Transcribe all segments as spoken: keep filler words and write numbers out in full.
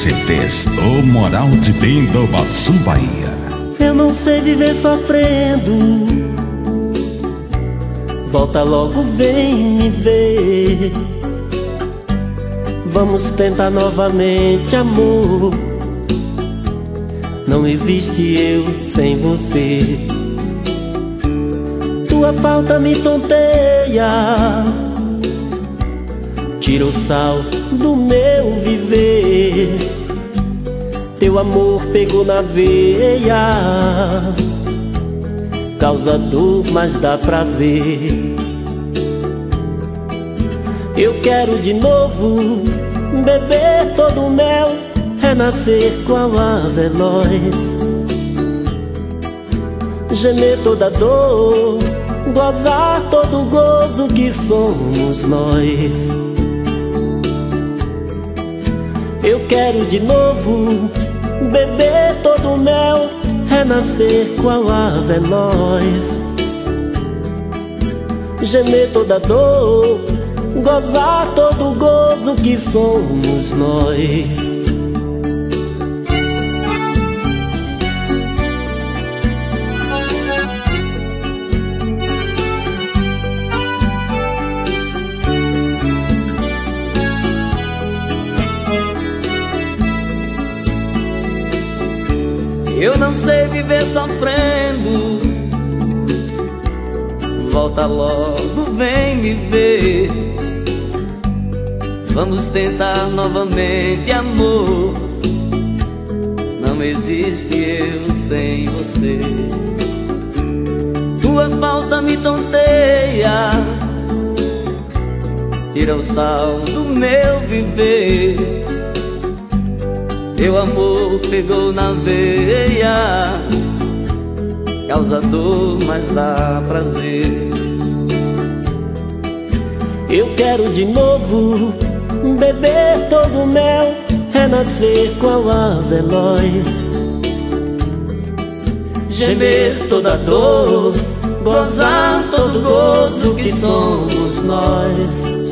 C Ts, o Moral de Pindobaçu, Bahia. Eu não sei viver sofrendo, volta logo, vem me ver. Vamos tentar novamente, amor. Não existe eu sem você. Tua falta me tonteia, tira o sal do meu viver. Teu amor pegou na veia, causa dor, mas dá prazer. Eu quero de novo beber todo o mel, renascer qual a veloz, gemer toda dor, gozar todo o gozo que somos nós. Eu quero de novo beber todo o mel, renascer qual a veloz, gemer toda dor, gozar todo o gozo que somos nós. Eu não sei viver sofrendo, volta logo, vem me ver. Vamos tentar novamente, amor. Não existe eu sem você. Tua falta me tonteia, tira o sal do meu viver. Teu amor pegou na veia, causa dor, mas dá prazer. Eu quero de novo beber todo o mel, renascer qual a veloz, gemer toda a dor, gozar todo o gozo que somos nós.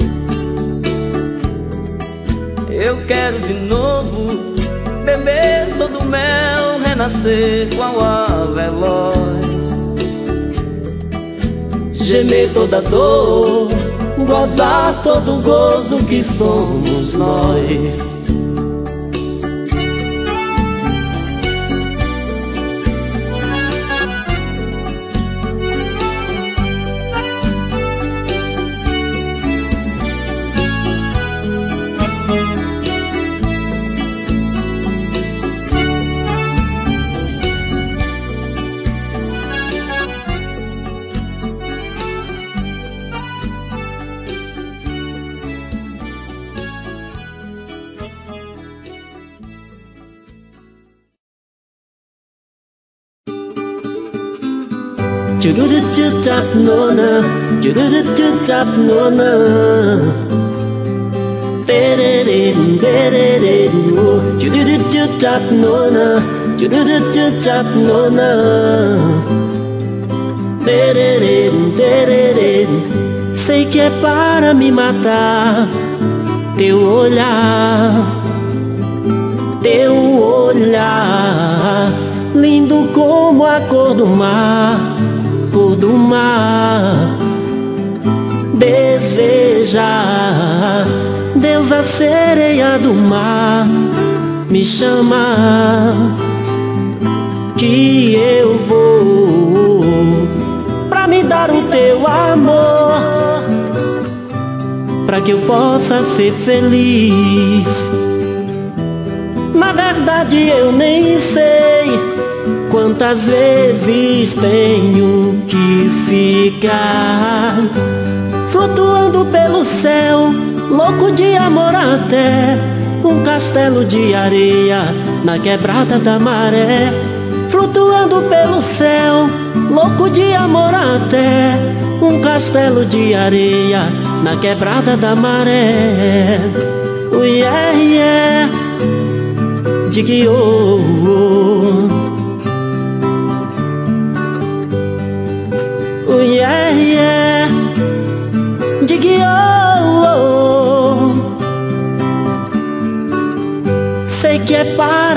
Eu quero de novo beber todo o mel, renascer qual a veloz, gemer toda a dor, gozar todo o gozo que somos nós. Jududududap nona, jududududap nona, bererin bererin oh, jududududap nona, jududududap nona, bererin bererin. Sei que é para me matar teu olhar, teu olhar, lindo como a cor do mar, cor do mar. Deseja, Deus, a sereia do mar, me chama que eu vou pra me dar o teu amor, pra que eu possa ser feliz. Na verdade eu nem sei quantas vezes tenho que ficar flutuando pelo céu, louco de amor até um castelo de areia na quebrada da maré. Flutuando pelo céu, louco de amor até um castelo de areia na quebrada da maré. Oh yeah, yeah, digue oh, oh. Oh yeah, yeah, digue oh, oh. Sei que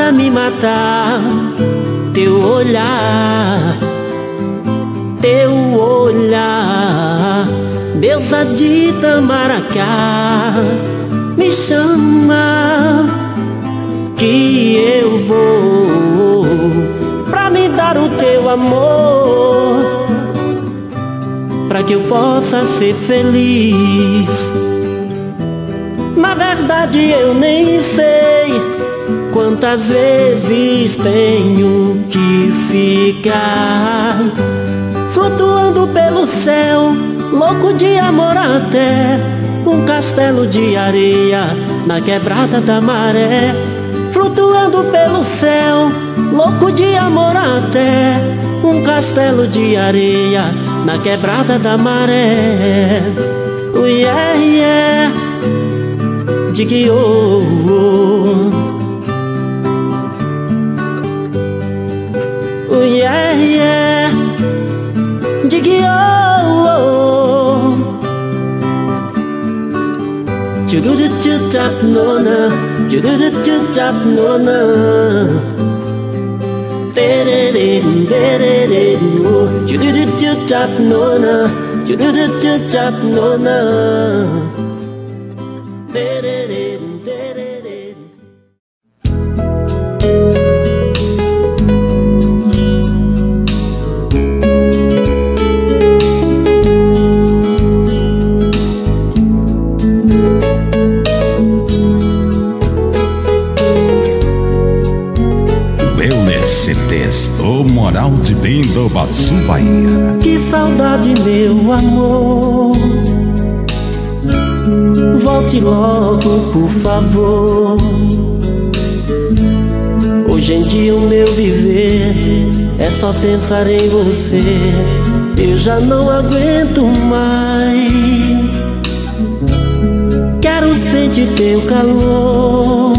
para me matar. Teu olhar, teu olhar, deusa de Itamaracá, me chama que eu vou pra me dar o teu amor, pra que eu possa ser feliz. Na verdade eu nem sei quantas vezes tenho que ficar flutuando pelo céu, louco de amor até um castelo de areia na quebrada da maré. Flutuando pelo céu, louco de amor até um castelo de areia na quebrada da maré. Oh yeah, yeah, digue oh, oh. Oh yeah, yeah, digue oh, oh. Chududututap nona, chududututap nona. Tererem, tererem, oh. Chududututap nona, chududututap nona. Tererem, tererem. C Ts, o Moral de Bem do Baçu, Bahia. Que saudade, meu amor, volte logo, por favor. Hoje em dia o meu viver é só pensar em você. Eu já não aguento mais. Quero sentir teu calor.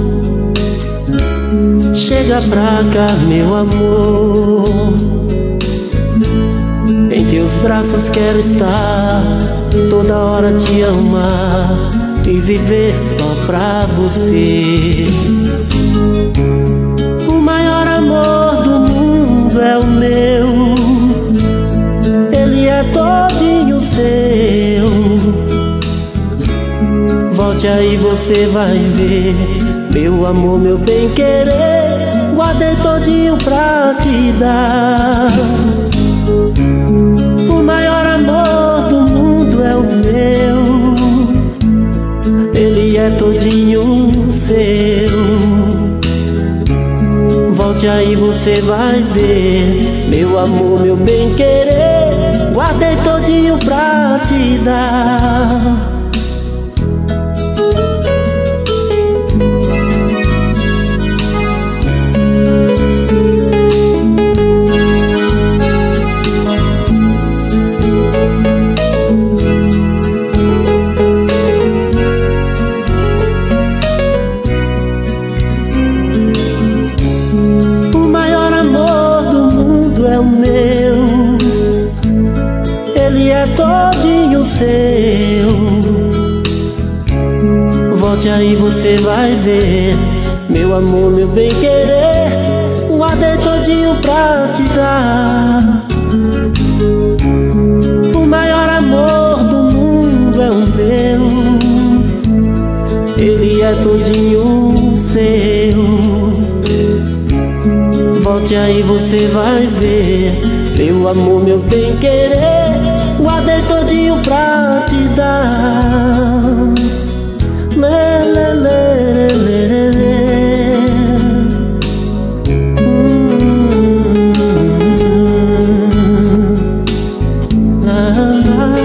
Chega pra cá, meu amor. Em teus braços quero estar, toda hora te amar e viver só pra você. O maior amor do mundo é o meu, ele é todinho seu. Volte aí, você vai ver, meu amor, meu bem-querer, guardei todinho pra te dar. O maior amor do mundo é o meu, ele é todinho seu. Volte aí, você vai ver, meu amor, meu bem-querer, guardei todinho pra te dar. Todinho seu. Volte aí, você vai ver, meu amor, meu bem-querer, guardei todinho pra te dar. O maior amor do mundo é o meu, ele é todinho seu. Volte aí, você vai ver, meu amor, meu bem-querer, guardei todinho pra te dar. Lê, lê, lê, lê, lê, lê. Hum, lá, lá.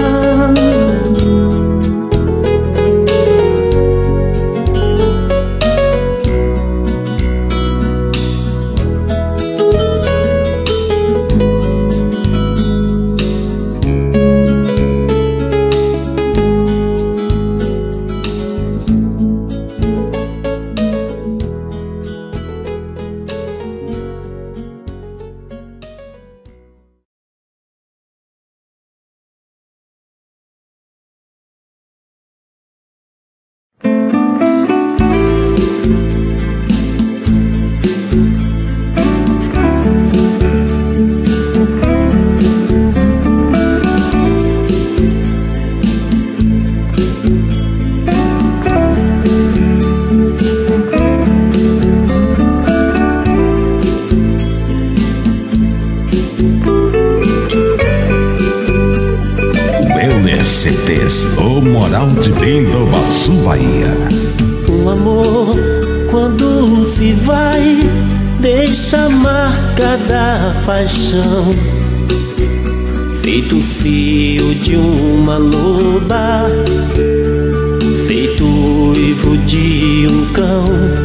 Moral de Pindobaçu, Bahia. Um amor, quando se vai, deixa a marca da paixão, feito o cio de uma loba, feito o uivo de um cão.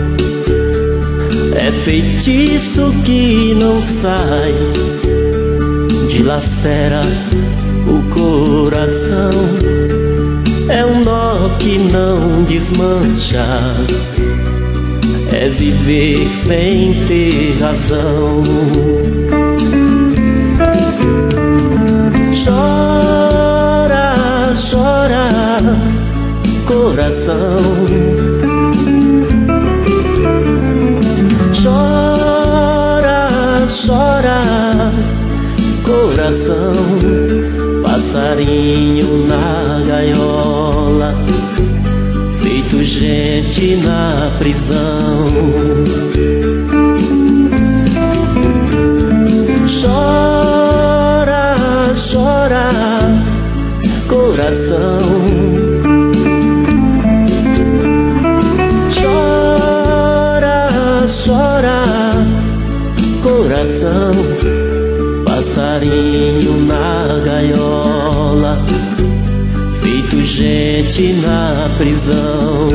É feitiço que não sai, dilacera o coração. É um nó que não desmancha, é viver sem ter razão. Chora, chora, coração. Chora, chora, coração. Passarinho na gaiola, feito gente na prisão. Chora, chora, coração. Chora, chora, coração. Passarinho na gaiola, feito gente na prisão.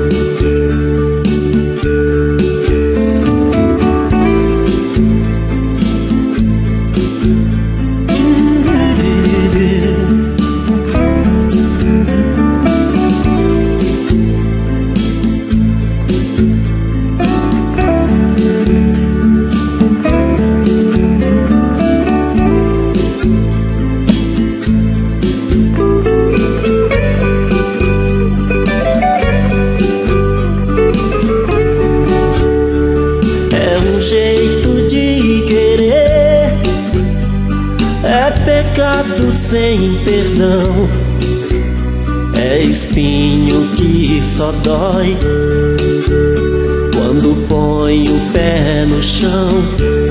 Sem perdão, é espinho que só dói quando põe o pé no chão.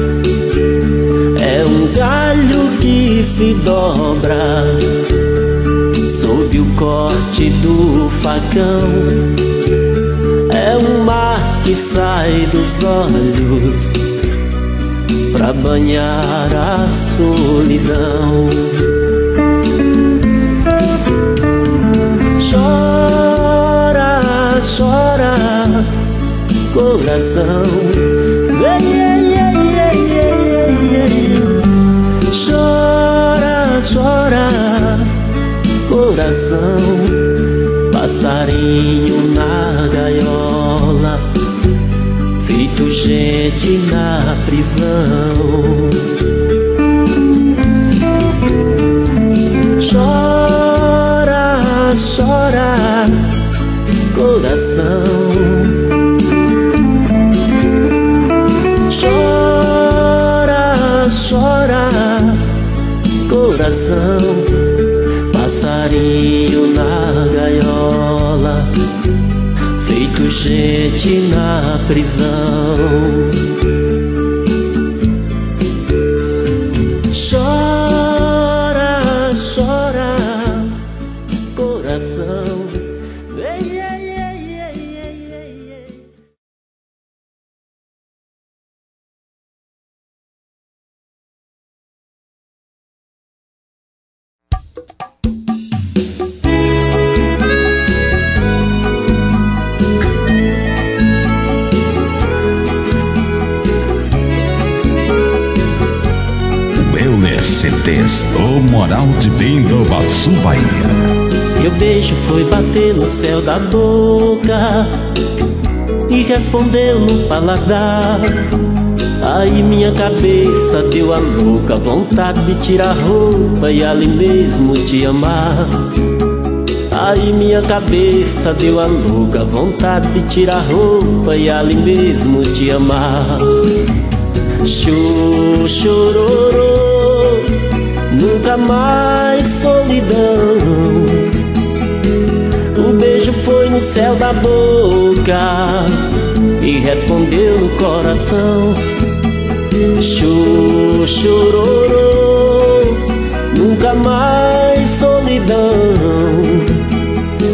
É um galho que se dobra sob o corte do facão. É um mar que sai dos olhos pra banhar a solidão. Chora, chora, coração. Chora, chora, coração. Passarinho na gaiola, feito gente na prisão. Chora, chora, coração. Chora, chora, coração. Passarinho na gaiola, feito gente na prisão. Chora, chora, coração. Ei, ei, ei, ei, ei, ei, ei. C Ts, o Moral de Pindobaçu, Bahia. Meu beijo foi bater no céu da boca e respondeu no paladar. Aí minha cabeça deu a louca vontade de tirar a roupa e ali mesmo te amar. Aí minha cabeça deu a louca vontade de tirar a roupa e ali mesmo te amar. Chô, chororô, nunca mais solidão. O beijo foi no céu da boca e respondeu no coração. Chô, chororô, nunca mais solidão.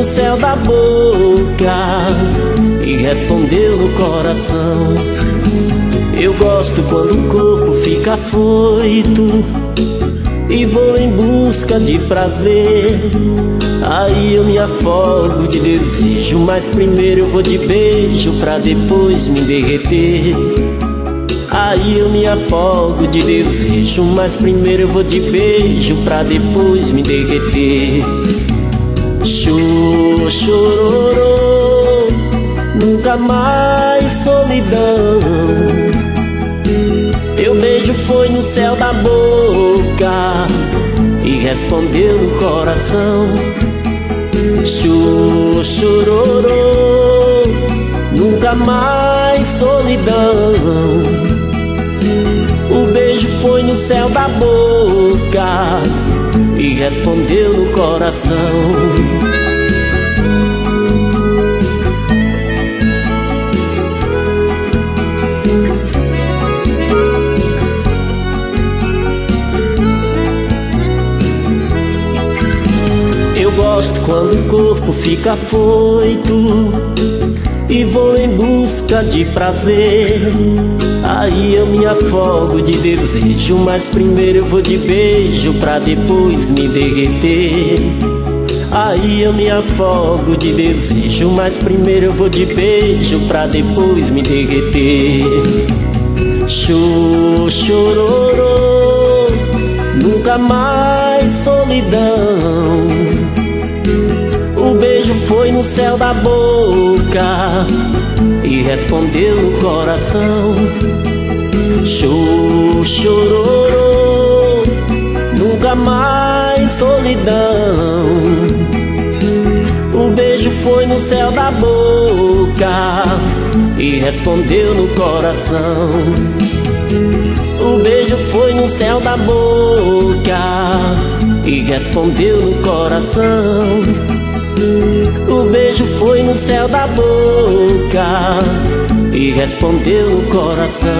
no céu da boca e respondeu no coração. Eu gosto quando o corpo fica afoito e vou em busca de prazer. Aí eu me afogo de desejo, mas primeiro eu vou de beijo pra depois me derreter. Aí eu me afogo de desejo, mas primeiro eu vou de beijo pra depois me derreter. Chô, chororô, nunca mais solidão. Teu beijo foi no céu da boca e respondeu no coração. Chô, chororô, nunca mais solidão. O beijo foi no céu da boca e respondeu no coração. Eu gosto quando o corpo fica afoito e vou em busca de prazer. Aí eu me afogo de desejo, mas primeiro eu vou de beijo pra depois me derreter. Aí eu me afogo de desejo, mas primeiro eu vou de beijo pra depois me derreter. Chô, chororô, nunca mais solidão. O beijo foi no céu da boca e respondeu no coração. Chô, chororô, nunca mais solidão. O beijo foi no céu da boca e respondeu no coração. O beijo foi no céu da boca e respondeu no coração. O beijo foi no céu da boca e respondeu no coração.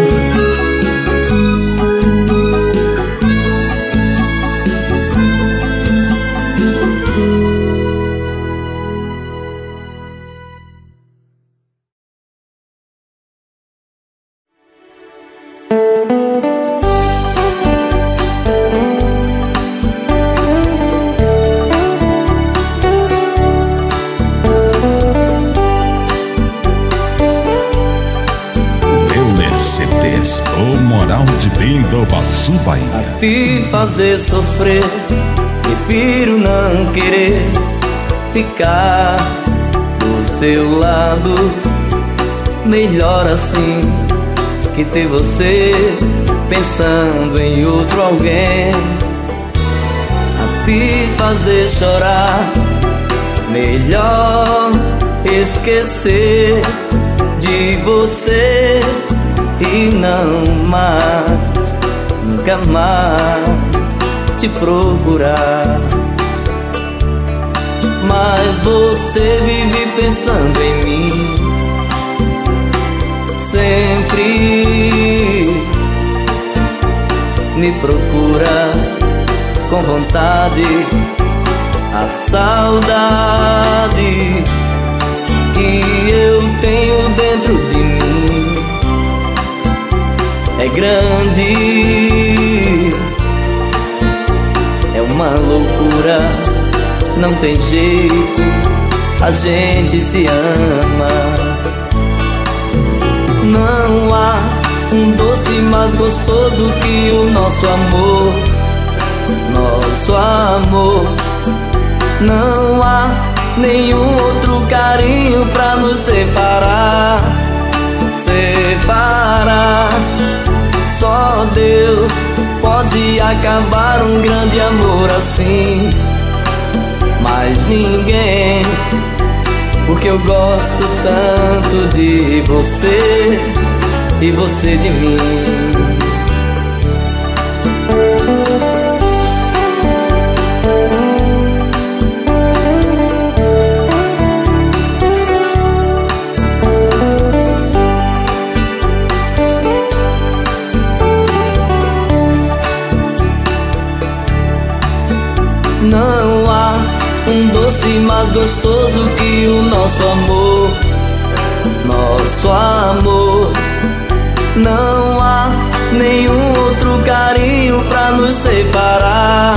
O Moral de Pindobaçu, Bahia. A te fazer sofrer, prefiro não querer ficar do seu lado. Melhor assim que ter você pensando em outro alguém. A te fazer chorar, melhor esquecer de você e não mais, nunca mais te procurar. Mas você vive pensando em mim, sempre me procura com vontade. A saudade que eu tenho dentro de mim é grande, é uma loucura, não tem jeito, a gente se ama. Não há um doce mais gostoso que o nosso amor, nosso amor. Não há nenhum outro carinho pra nos separar, separar. Só Deus pode acabar um grande amor assim, mas ninguém, porque eu gosto tanto de você e você de mim. Não há um doce mais gostoso que o nosso amor, nosso amor. Não há nenhum outro carinho pra nos separar,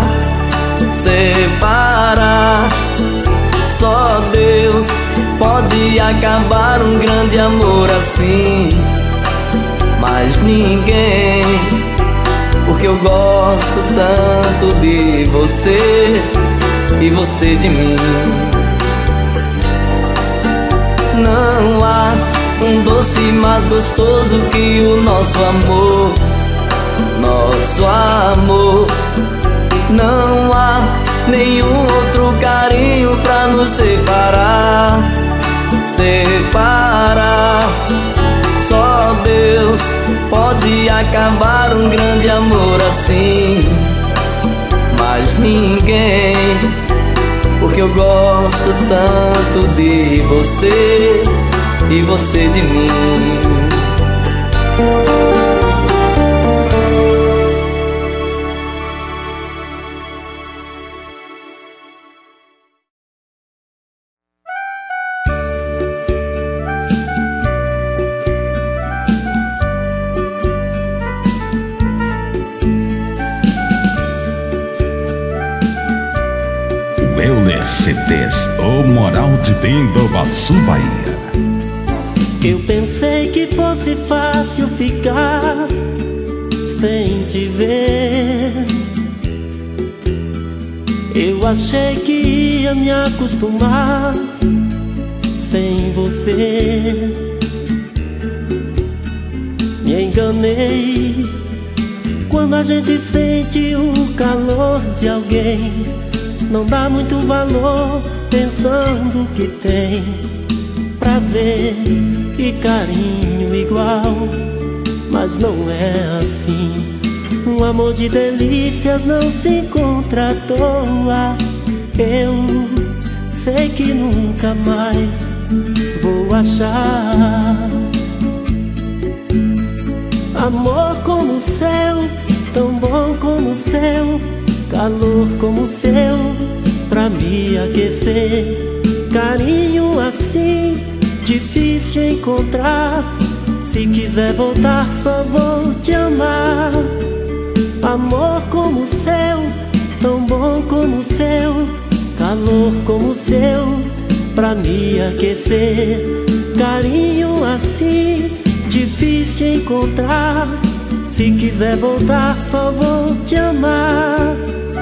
separar. Só Deus pode acabar um grande amor assim, mas ninguém, porque eu gosto tanto de você e você de mim. Não há um doce mais gostoso que o nosso amor, nosso amor. Não há nenhum outro carinho pra nos separar, separar. Só Deus pode acabar um grande amor assim, mas ninguém, porque eu gosto tanto de você e você de mim. Euler C Ds, o Moral de Pindobaçu, Bahia. Eu pensei que fosse fácil ficar sem te ver. Eu achei que ia me acostumar sem você. Me enganei quando a gente sente o calor de alguém. Não dá muito valor pensando que tem prazer e carinho igual, mas não é assim. Um amor de delícias não se encontra à toa. Eu sei que nunca mais vou achar amor como o seu, tão bom como o seu, calor como o seu, pra me aquecer. Carinho assim, difícil encontrar. Se quiser voltar, só vou te amar. Amor como o seu, tão bom como o seu, calor como o seu, pra me aquecer. Carinho assim, difícil encontrar. Se quiser voltar, só vou te amar.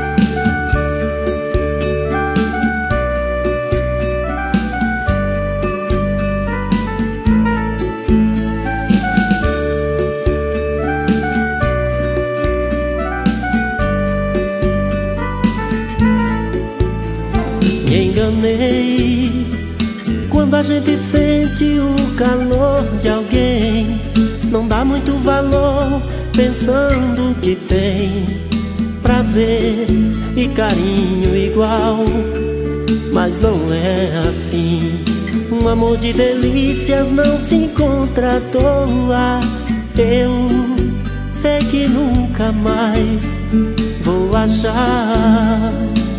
Me enganei quando a gente sente o calor de alguém. Não dá muito valor pensando que tem prazer e carinho igual, mas não é assim. Um amor de delícias não se encontra à toa. Eu sei que nunca mais vou achar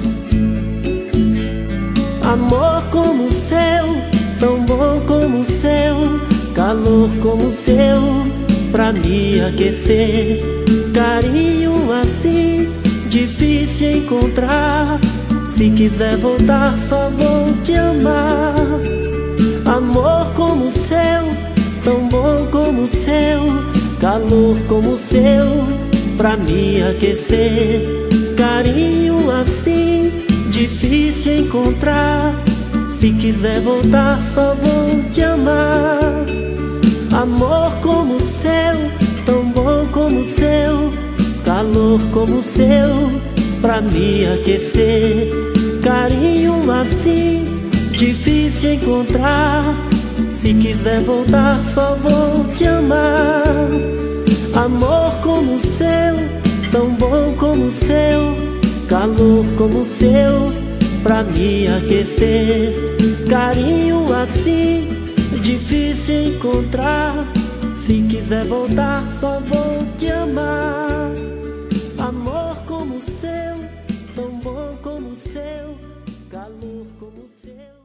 amor como o seu, tão bom como o seu, calor como o seu, pra me aquecer. Carinho assim, difícil encontrar. Se quiser voltar, só vou te amar. Amor como o seu, tão bom como o seu, calor como o seu, pra me aquecer. Carinho assim, difícil encontrar. Se quiser voltar, só vou te amar. Amor como o seu, tão bom como o seu, calor como o seu, pra me aquecer. Carinho assim, difícil encontrar. Se quiser voltar, só vou te amar. Amor como o seu, tão bom como o seu, calor como o seu, pra me aquecer. Carinho assim, difícil encontrar. Se quiser voltar, só vou te amar. Amor como o seu, tão bom como o seu, calor como nasceu.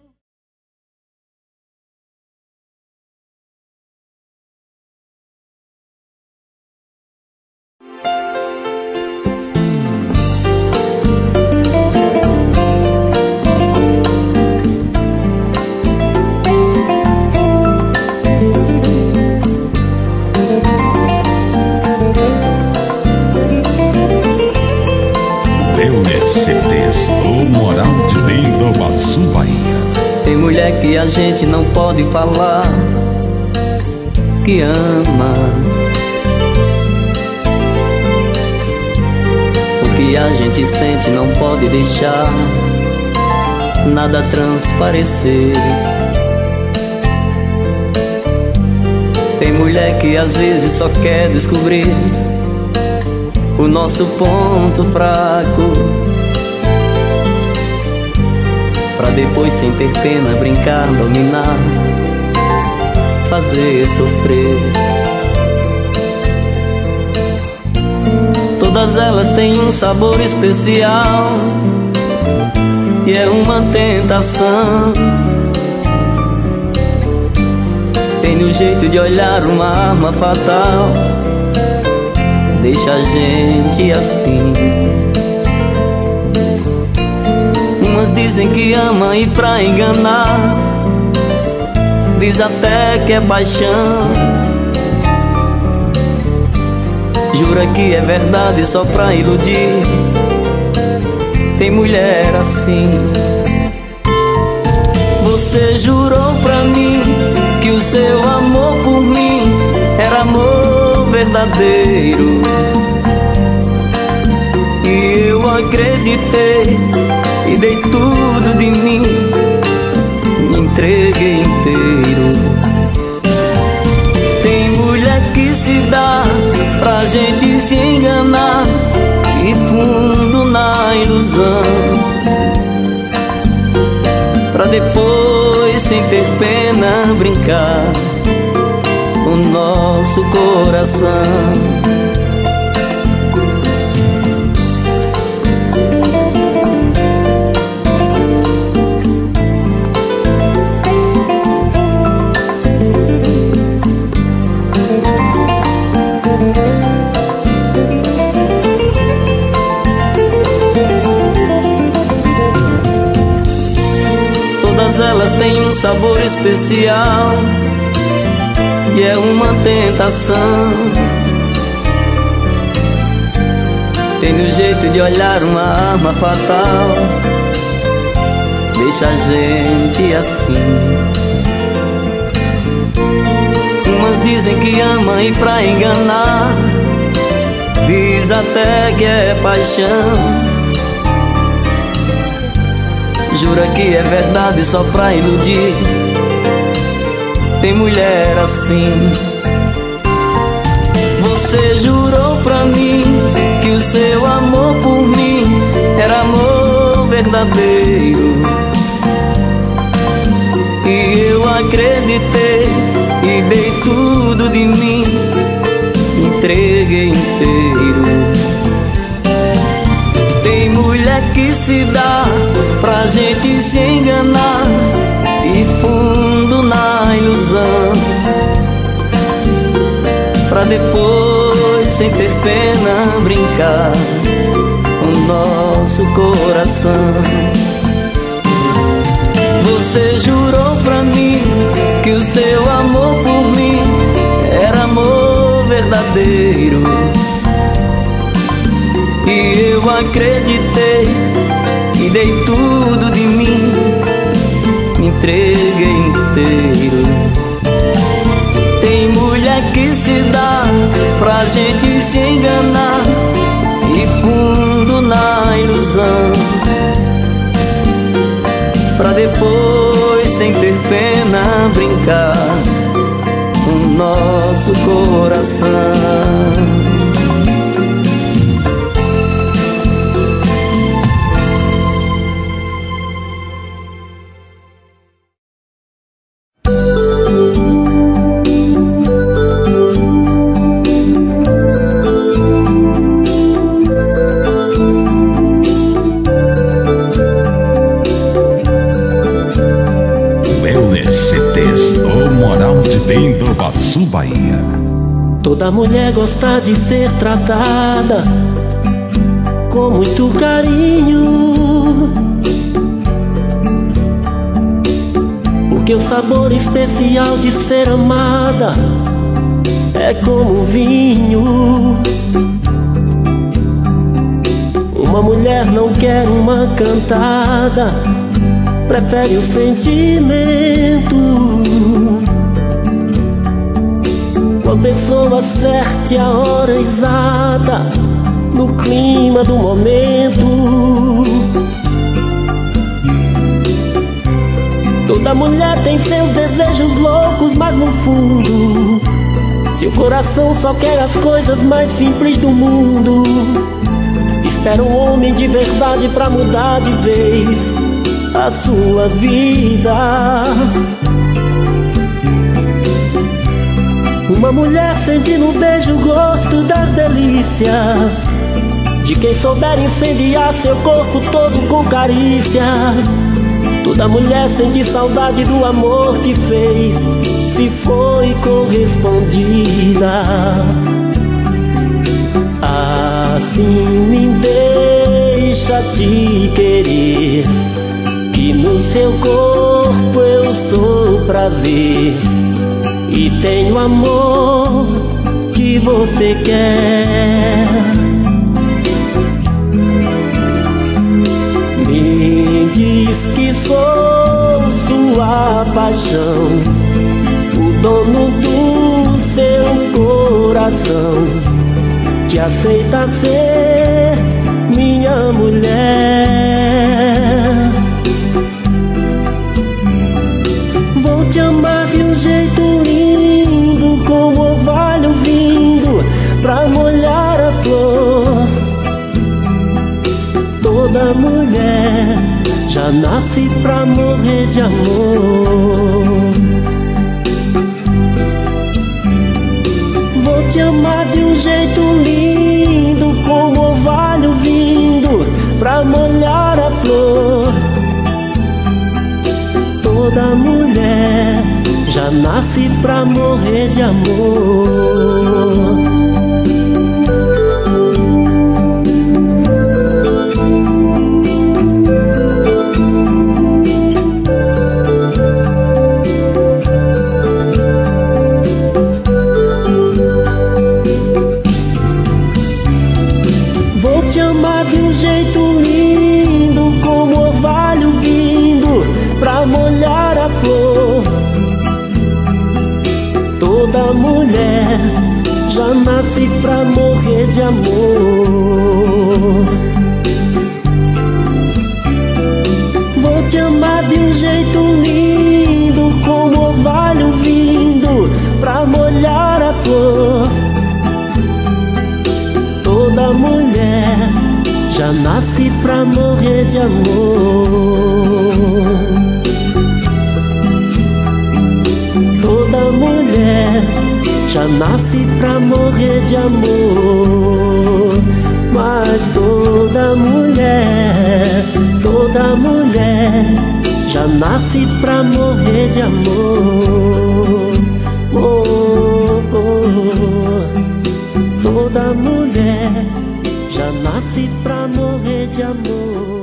C Ds, o Moral de Pindobaçu, Bahia. Tem mulher que a gente não pode falar que ama, o que a gente sente não pode deixar nada transparecer. Tem mulher que às vezes só quer descobrir o nosso ponto fraco, pra depois sem ter pena brincar, dominar, fazer sofrer. Todas elas têm um sabor especial e é uma tentação. Tem um jeito de olhar, uma arma fatal, deixa a gente afim. Umas dizem que ama e pra enganar diz até que é paixão. Jura que é verdade só pra iludir. Tem mulher assim. Você jurou pra mim que o seu amor por mim era amor verdadeiro, e eu acreditei e dei tudo de mim, me entreguei inteiro. Tem mulher que se dá pra gente se enganar e fundo na ilusão, pra depois sem ter pena brincar com nosso coração. Todas elas têm um sabor especial e é uma tentação. Tem um jeito de olhar, uma arma fatal, deixa a gente assim. Umas dizem que ama e pra enganar diz até que é paixão. Jura que é verdade só pra iludir. Tem mulher assim. Você jurou pra mim que o seu amor por mim era amor verdadeiro, e eu acreditei e dei tudo de mim, me entreguei inteiro. Tem mulher que se dá pra gente se enganar e fundo na ilusão, pra depois sem ter pena brincar com nosso coração. Você jurou pra mim que o seu amor por mim era amor verdadeiro, e eu acreditei e dei tudo de mim, me entreguei inteiro. Tem mulher que se dá pra gente se enganar e fundo na ilusão, pra depois sem ter pena brincar com nosso coração. Toda mulher gosta de ser tratada com muito carinho, porque o sabor especial de ser amada é como vinho. Uma mulher não quer uma cantada, prefere o sentimento. Com a pessoa certa e a hora exata, no clima do momento. Toda mulher tem seus desejos loucos, mas no fundo seu coração só quer as coisas mais simples do mundo. Espera um homem de verdade pra mudar de vez a sua vida. Uma mulher sente no beijo o gosto das delícias de quem souber incendiar seu corpo todo com carícias. Toda mulher sente saudade do amor que fez, se foi correspondida. Assim me deixa te querer, que no seu corpo eu sou prazer e tenho amor que você quer. Me diz que sou sua paixão, o dono do seu coração, que aceita ser minha mulher. Vou te amar de um jeito lindo, como orvalho vindo pra molhar a flor. Toda mulher já nasce pra morrer de amor. Vou te amar de um jeito lindo, como orvalho vindo pra molhar a flor. Toda mulher já nasce pra morrer de amor. Toda mulher já nasce pra morrer de amor. Vou te amar de um jeito lindo, como orvalho vindo pra molhar a flor. Toda mulher já nasce pra morrer de amor. Toda mulher já nasce pra morrer de amor. Mas toda mulher, toda mulher já nasce pra morrer de amor. Oh, oh. Toda mulher já nasce pra morrer de amor.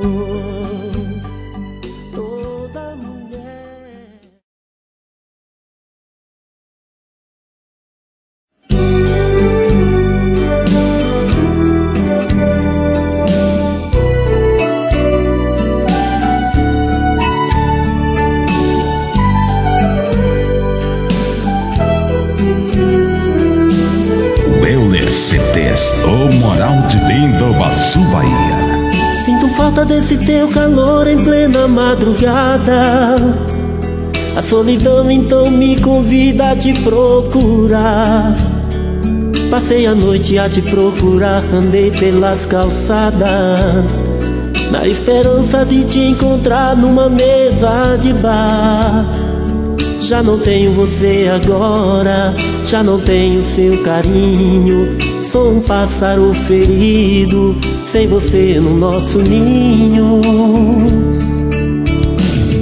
C Ts, o Moral de Pindobaçu, Bahia. Sinto falta desse teu calor em plena madrugada. A solidão então me convida a te procurar. Passei a noite a te procurar, andei pelas calçadas, na esperança de te encontrar numa mesa de bar. Já não tenho você agora, já não tenho seu carinho. Sou um pássaro ferido, sem você no nosso ninho.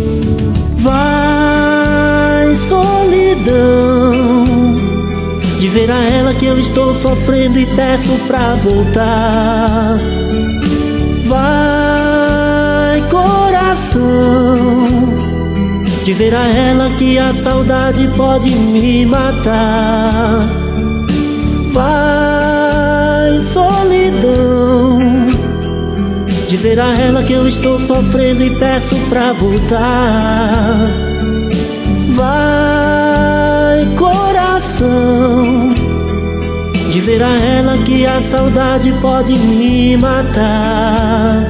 Vai, solidão, dizer a ela que eu estou sofrendo e peço pra voltar. Vai, coração, dizer a ela que a saudade pode me matar. Vai, solidão, dizer a ela que eu estou sofrendo e peço pra voltar. Vai, coração, dizer a ela que a saudade pode me matar.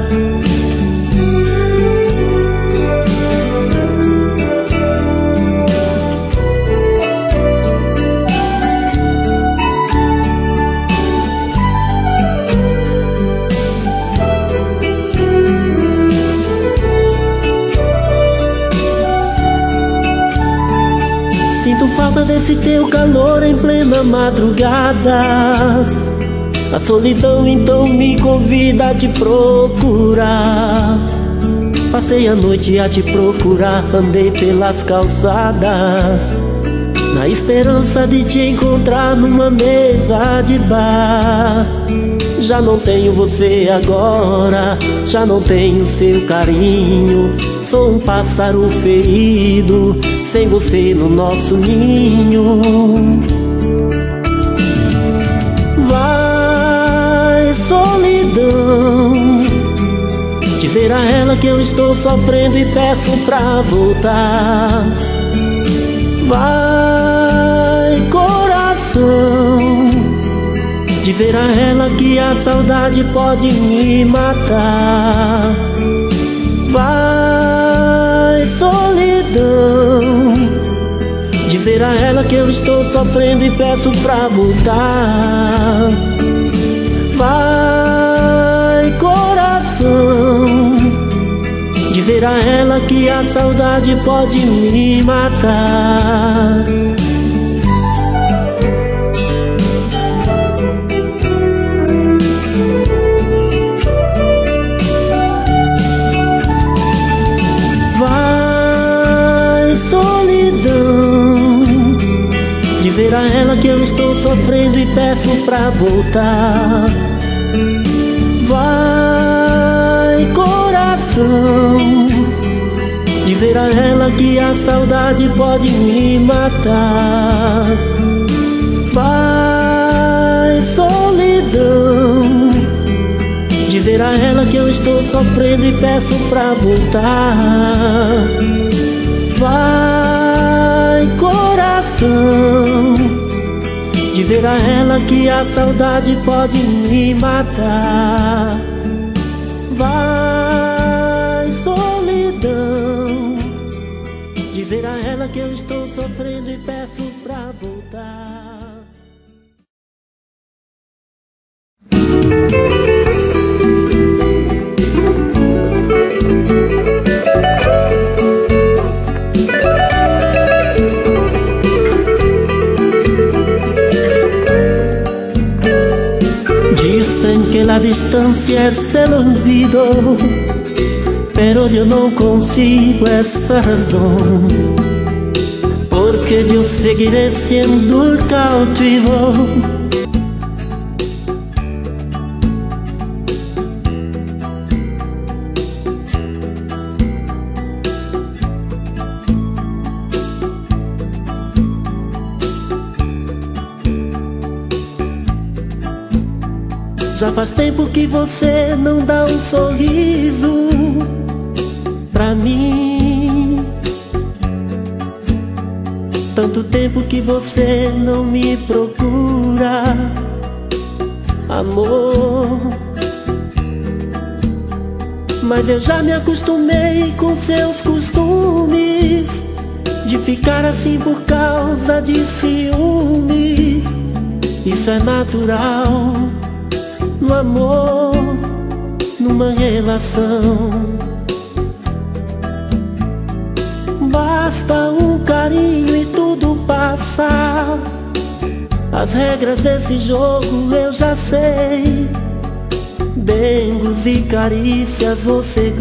Sinto falta desse teu calor em plena madrugada. A solidão então me convida a te procurar. Passei a noite a te procurar, andei pelas calçadas, na esperança de te encontrar numa mesa de bar. Já não tenho você agora, já não tenho seu carinho. Sou um pássaro ferido, sem você no nosso ninho. Vai, solidão, dizer a ela que eu estou sofrendo e peço pra voltar. Vai, coração, dizer a ela que a saudade pode me matar. Vai, solidão, dizer a ela que eu estou sofrendo e peço pra voltar. Vai, coração, dizer a ela que a saudade pode me matar. Solidão, dizer a ela que eu estou sofrendo e peço pra voltar. Vai, coração, dizer a ela que a saudade pode me matar. Vai, solidão, dizer a ela que eu estou sofrendo e peço pra voltar. Vai, coração, dizer a ela que a saudade pode me matar. Vai, solidão, dizer a ela que eu estou sofrendo e peço pra voltar. Dicen que la distancia es el olvido, pero yo no consigo esa razón, porque yo seguiré siendo el cautivo. Já faz tempo que você não dá um sorriso pra mim. Tanto tempo que você não me procura, amor. Mas eu já me acostumei com seus costumes, de ficar assim por causa de ciúmes. Isso é natural no amor, numa relação. Basta um carinho e tudo passa. As regras desse jogo eu já sei. Bengos e carícias você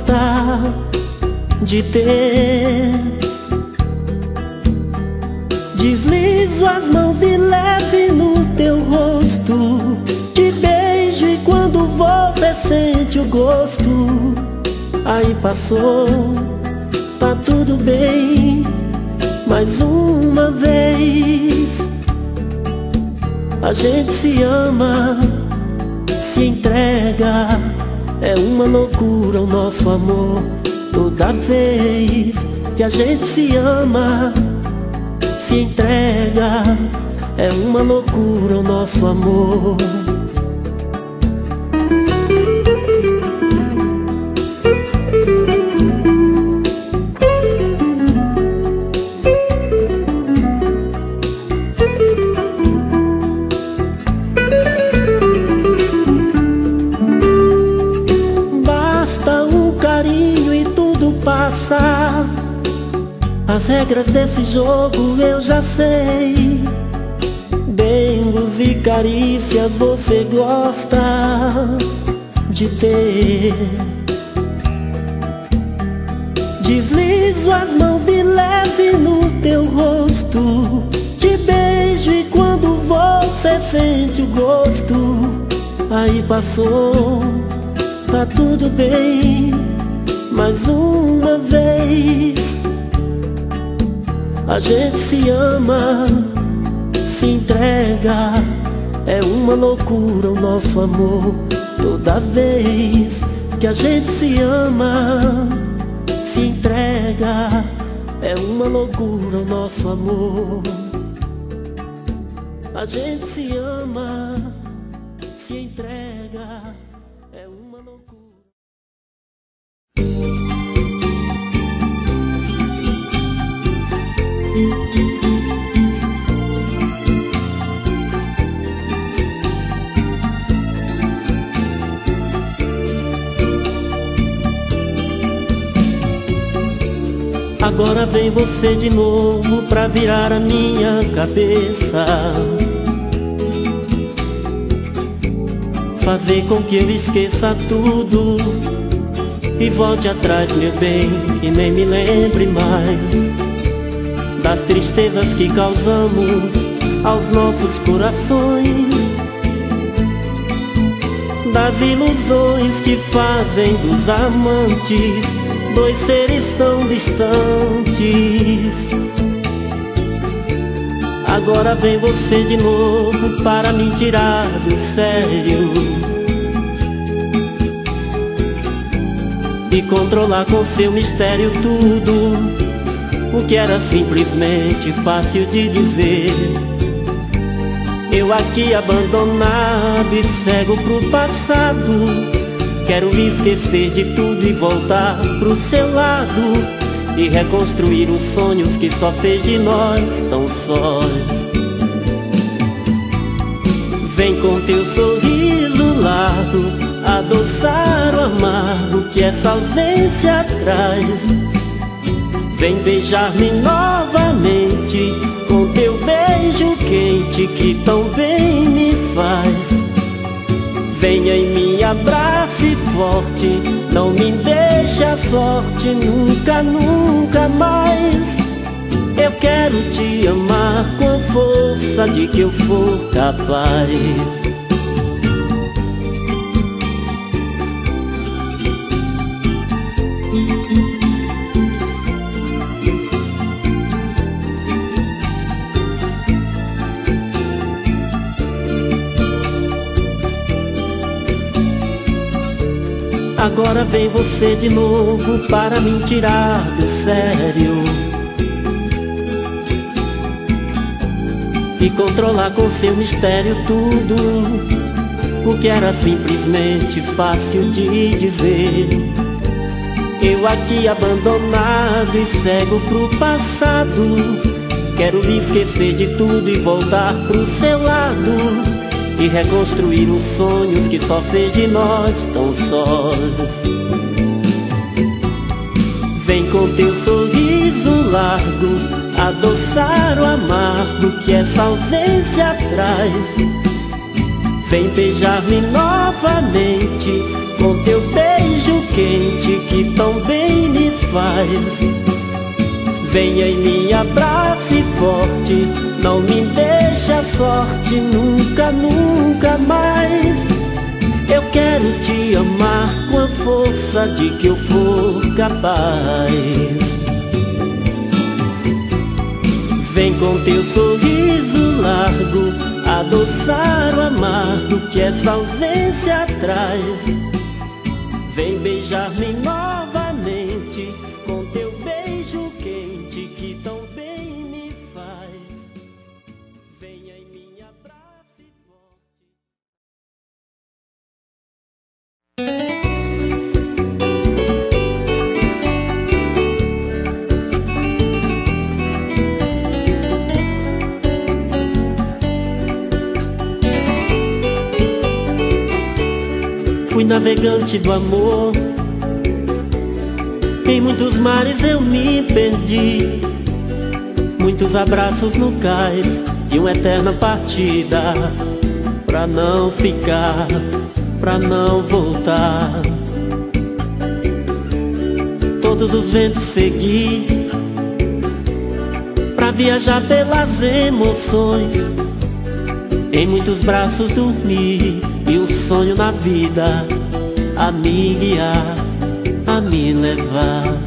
gosta de ter. Deslizo as mãos de leve no teu rosto, te beijo e quando você sente o gosto, aí passou, tá tudo bem. Mais uma vez a gente se ama, se entrega. É uma loucura o nosso amor. Toda vez que a gente se ama, se entrega. É uma loucura o nosso amor. Basta um carinho e tudo passa. As regras desse jogo eu já sei. Beijos e carícias você gosta de ter. Deslizo as mãos de leve no teu rosto, te beijo e quando você sente o gosto, aí passou, tá tudo bem. Mais uma vez a gente se ama, se entrega. É uma loucura o nosso amor. Toda vez que a gente se ama, se entrega. É uma loucura o nosso amor. A gente se ama, se entrega. É uma loucura. Agora vem você de novo pra virar a minha cabeça, fazer com que eu esqueça tudo e volte atrás, meu bem, e nem me lembre mais das tristezas que causamos aos nossos corações, das ilusões que fazem dos amantes dois seres tão distantes. Agora vem você de novo para me tirar do sério e controlar com seu mistério tudo o que era simplesmente fácil de dizer. Eu aqui abandonado e cego pro passado, quero me esquecer de tudo e voltar pro seu lado e reconstruir os sonhos que só fez de nós tão sós. Vem com teu sorriso largo adoçar o amargo que essa ausência traz. Vem beijar-me novamente com teu beijo quente que tão bem me faz. Venha e me abrace forte, não me deixe a sorte nunca, nunca mais. Eu quero te amar com a força de que eu for capaz. Agora vem você de novo para me tirar do sério e controlar com seu mistério tudo o que era simplesmente fácil de dizer. Eu aqui abandonado e cego pro passado, quero me esquecer de tudo e voltar pro seu lado e reconstruir os sonhos que só fez de nós tão sós. Vem com teu sorriso largo adoçar o amargo que essa ausência traz. Vem beijar-me novamente com teu beijo quente que tão bem me faz. Venha e me abrace forte, não me deixe a sorte nunca, nunca mais. Eu quero te amar com a força de que eu for capaz. Vem com teu sorriso largo adoçar o amargo que essa ausência traz. Vem beijar-me novamente com teu beijo quente que tão bem me faz. Venha e me abrace forte. Fui navegante do amor, em muitos mares eu me perdi. Muitos abraços no cais e uma eterna partida, pra não ficar, pra não voltar. Todos os ventos segui, pra viajar pelas emoções. Em muitos braços dormi e um sonho na vida a me guiar, a me levar.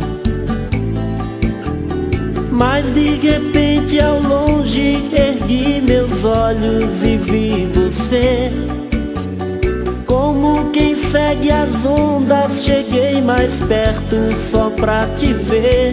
Mas de repente ao longe ergui meus olhos e vi você. Como quem segue as ondas, cheguei mais perto só pra te ver.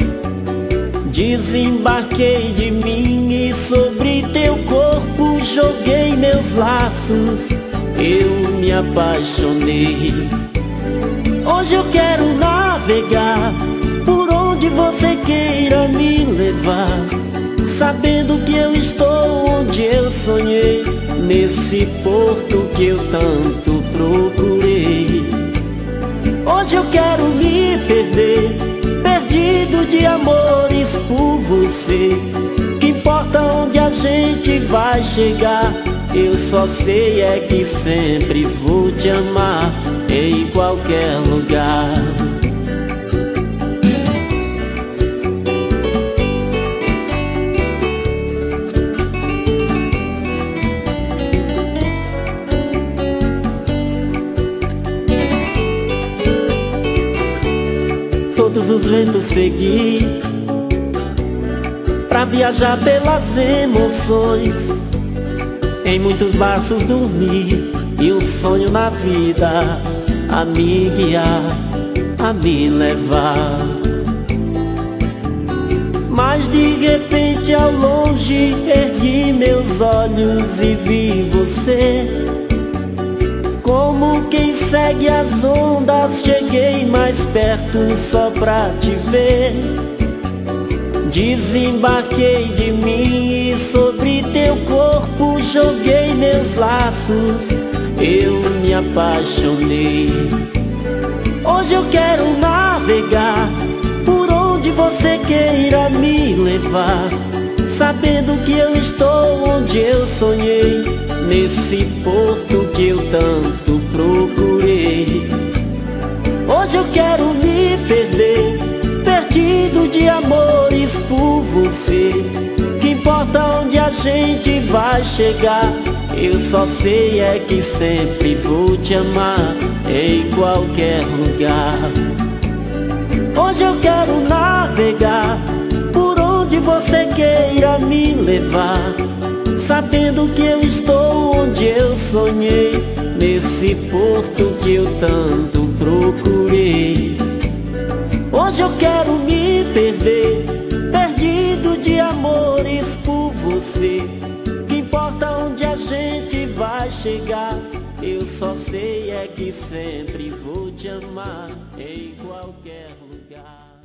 Desembarquei de mim e sobre teu corpo joguei meus laços. Eu me apaixonei. Hoje eu quero navegar por onde você queira me levar, sabendo que eu estou onde eu sonhei, nesse porto que eu tanto procurei. Hoje eu quero me perder, perdido de amores por você. Que importa onde a gente vai chegar, eu só sei é que sempre vou te amar em qualquer lugar. Todos os ventos segui, pra viajar pelas emoções. Em muitos braços dormi e um sonho na vida a me guiar, a me levar. Mas de repente ao longe ergui meus olhos e vi você. Como quem segue as ondas, cheguei mais perto só pra te ver. Desembarquei de mim e sobre teu corpo joguei meus laços. Eu me apaixonei. Hoje eu quero navegar por onde você queira me levar, sabendo que eu estou onde eu sonhei, nesse porto que eu tanto procurei. Hoje eu quero me perder, perdido de amores por você. Que importa onde a gente vai chegar, eu só sei é que sempre vou te amar em qualquer lugar. Hoje eu quero navegar por onde você queira me levar, sabendo que eu estou onde eu sonhei, nesse porto que eu tanto procurei. Hoje eu quero me perder, perdido de amores por você. Que importa onde a gente vai chegar, eu só sei é que sempre vou te amar em qualquer lugar.